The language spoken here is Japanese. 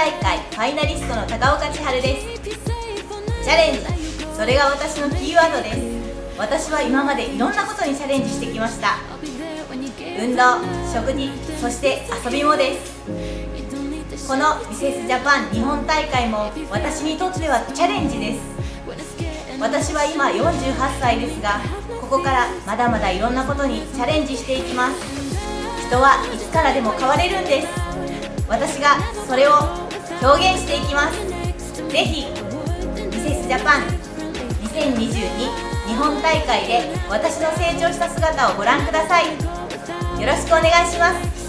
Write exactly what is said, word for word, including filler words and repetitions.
大会ファイナリストの高岡千春です。チャレンジ、それが私のキーワードです。私は今までいろんなことにチャレンジしてきました。運動、食事、そして遊びもです。このミセスジャパン日本大会も私にとってはチャレンジです。私は今よんじゅうはっさいですが、ここからまだまだいろんなことにチャレンジしていきます。人はいつからでも変われるんです。私がそれを表現していきます。ぜひミセスジャパンにせんにじゅうに日本大会で私の成長した姿をご覧ください。よろしくお願いします。